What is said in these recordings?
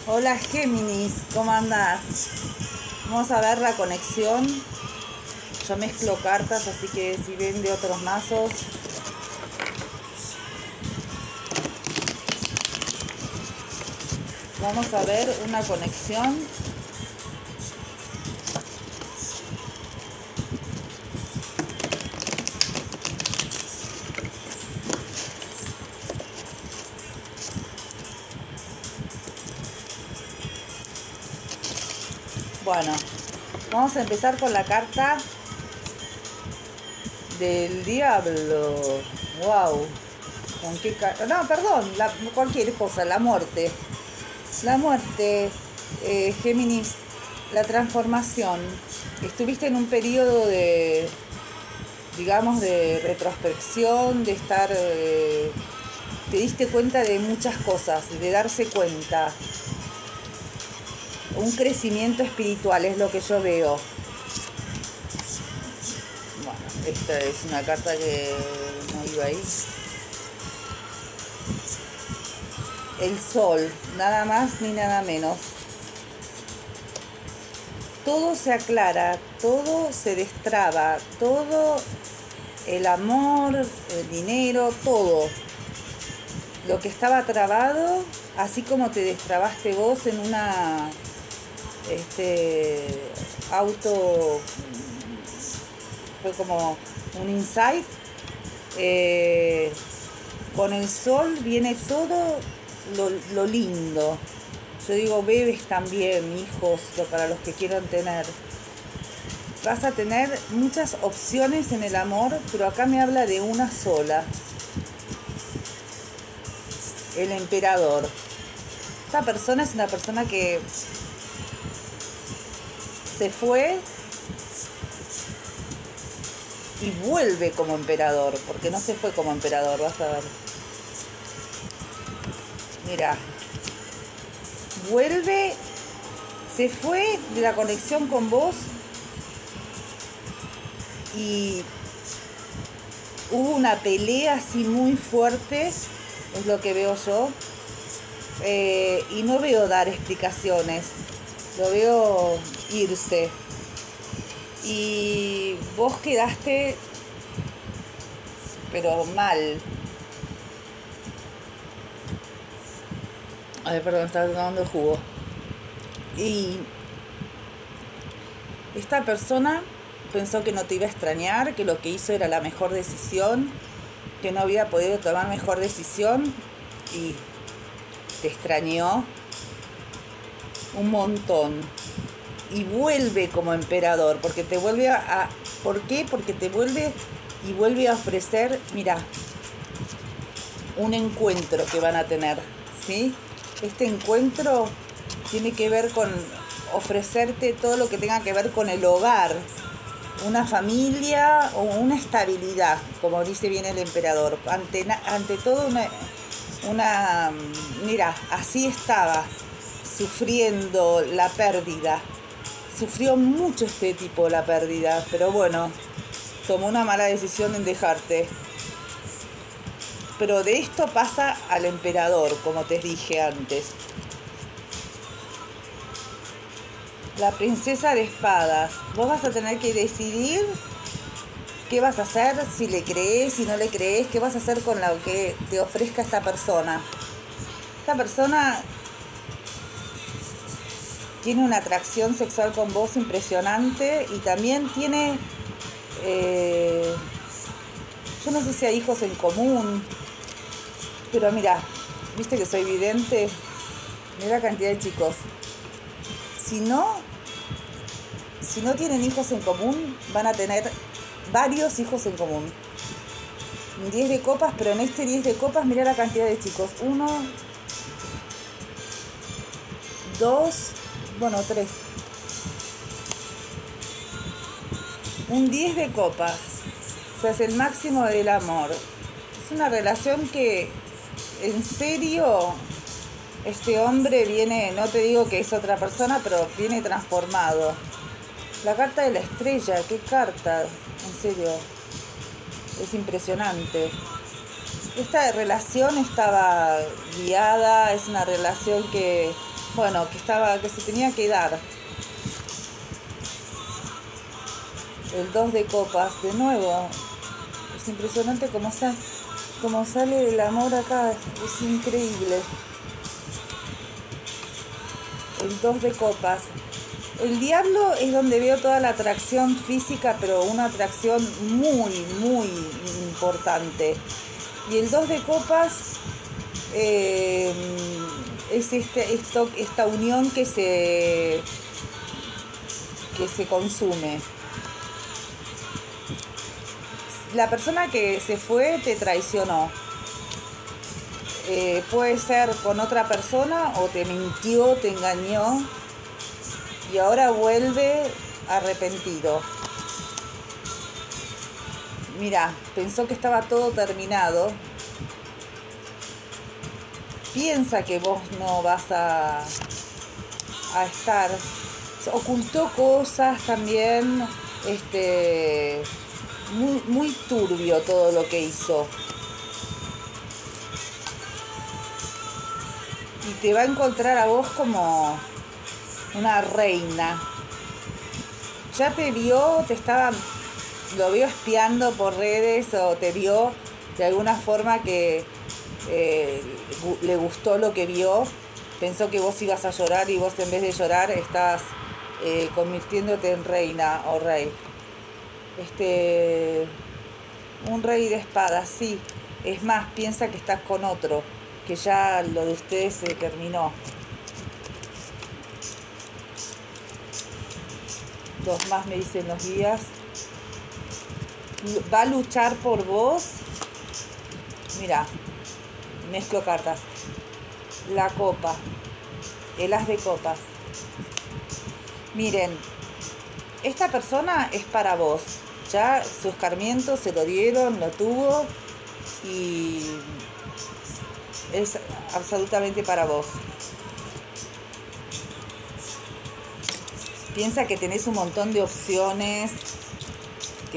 Hola Géminis, ¿cómo andás? Vamos a ver la conexión. Yo mezclo cartas, así que si ven de otros mazos. Vamos a ver una conexión. Bueno, vamos a empezar con la carta del diablo. Wow. ¿Con qué carta? No, perdón, cualquier cosa, la muerte. La muerte, Géminis, la transformación. Estuviste en un periodo de, digamos, de retrospección, de estar, te diste cuenta de muchas cosas, de darse cuenta. Un crecimiento espiritual es lo que yo veo. Bueno, esta es una carta que no iba ahí. El sol, nada más ni nada menos. Todo se aclara, todo se destraba, todo, el amor, el dinero, todo. Lo que estaba trabado, así como te destrabaste vos en una auto, fue como un insight. Con el sol viene todo lo lindo. Yo digo bebés también, hijos, para los que quieran tener. Vas a tener muchas opciones en el amor, pero acá me habla de una sola. El emperador. Esta persona es una persona que se fue y vuelve como emperador, porque no se fue como emperador, vas a ver. Mira, vuelve, se fue de la conexión con vos y hubo una pelea así muy fuerte, es lo que veo yo, y no veo dar explicaciones, lo veo irse. Y vos quedaste, pero mal. Ay, perdón, estaba tomando jugo. Y esta persona pensó que no te iba a extrañar, que lo que hizo era la mejor decisión, que no había podido tomar mejor decisión y te extrañó un montón. Y vuelve como emperador, porque te vuelve a... ¿Por qué? Porque te vuelve y vuelve a ofrecer, mira, un encuentro que van a tener, ¿sí? Este encuentro tiene que ver con ofrecerte todo lo que tenga que ver con el hogar, una familia o una estabilidad, como dice bien el emperador. Ante todo mira, así estaba, sufriendo la pérdida. Sufrió mucho este tipo la pérdida, pero bueno, tomó una mala decisión en dejarte. Pero de esto pasa al emperador, como te dije antes. La princesa de espadas. Vos vas a tener que decidir qué vas a hacer, si le crees, si no le crees, qué vas a hacer con lo que te ofrezca esta persona. Esta persona tiene una atracción sexual con vos impresionante y también tiene, yo no sé si hay hijos en común, pero mira, viste que soy vidente, mira la cantidad de chicos. Si no tienen hijos en común, van a tener varios hijos en común. 10 de copas, pero en este 10 de copas, mira la cantidad de chicos. 1, 2, bueno, 3. Un 10 de copas. O sea, es el máximo del amor. Es una relación que, en serio, este hombre viene, no te digo que es otra persona, pero viene transformado. La carta de la estrella, qué carta, en serio, es impresionante. esta relación estaba guiada, es una relación que, bueno, que se tenía que dar. El 2 de copas, de nuevo. Es impresionante cómo sale el amor acá, es increíble. El 2 de copas. El diablo es donde veo toda la atracción física, pero una atracción muy, muy importante. Y el 2 de copas es esta unión que se consume. La persona que se fue te traicionó. Puede ser con otra persona o te mintió, te engañó y ahora vuelve arrepentido. Mira, pensó que estaba todo terminado. Piensa que vos no vas a estar. Ocultó cosas también, muy, muy turbio todo lo que hizo. Y te va a encontrar a vos como una reina. Ya te vio, lo vio espiando por redes o te vio de alguna forma que le gustó lo que vio. Pensó que vos ibas a llorar y vos en vez de llorar estás convirtiéndote en reina o rey. Un rey de espadas, sí. Es más, piensa que estás con otro, que ya lo de ustedes se terminó. 2 más me dicen los guías. Va a luchar por vos. Mira, mezclo cartas. La copa, el as de copas. Miren, esta persona es para vos. Ya su escarmiento se lo dieron, lo tuvo y es absolutamente para vos. Piensa que tenés un montón de opciones, que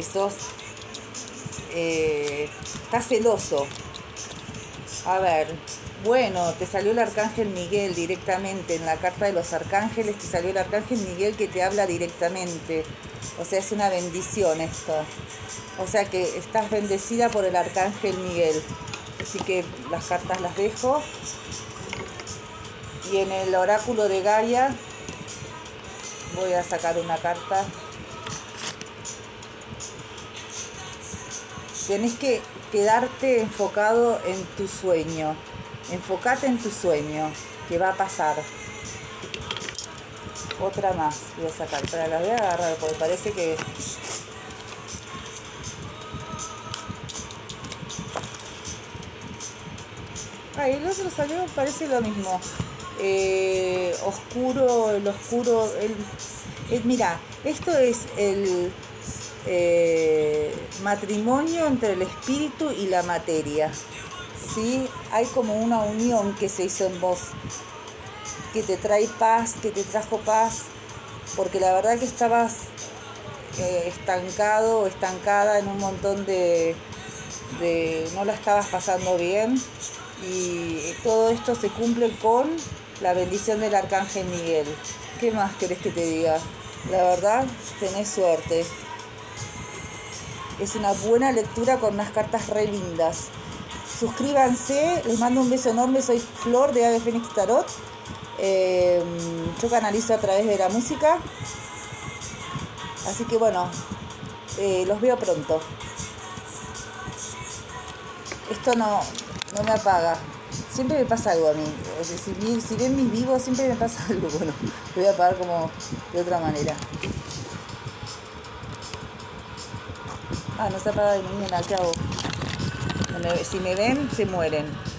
estás celoso. A ver, bueno, te salió el Arcángel Miguel directamente. En la carta de los arcángeles te salió el Arcángel Miguel que te habla directamente. O sea, es una bendición esto. O sea que estás bendecida por el Arcángel Miguel. Así que las cartas las dejo. Y en el oráculo de Gaia voy a sacar una carta. Tenés que quedarte enfocado en tu sueño. Enfócate en tu sueño, que va a pasar. Otra más voy a sacar, pero la voy a agarrar porque parece que... el otro salió, parece lo mismo. Oscuro, el oscuro... mira, esto es el matrimonio entre el espíritu y la materia. ¿Sí? Hay como una unión que se hizo en vos, que te trae paz, que te trajo paz, porque la verdad que estabas estancado o estancada en un montón de no la estabas pasando bien, y todo esto se cumple con la bendición del Arcángel Miguel. ¿Qué más querés que te diga? La verdad, tenés suerte. Es una buena lectura con unas cartas re lindas. Suscríbanse, les mando un beso enorme, soy Flor de Ave Fénix Tarot. Yo canalizo a través de la música. Así que bueno, los veo pronto. Esto no me apaga. Siempre me pasa algo a mí. O sea, si ven mis vivos, siempre me pasa algo. Bueno, lo voy a apagar como de otra manera. No se apaga de ninguna, ¿qué hago? Si me ven, se mueren.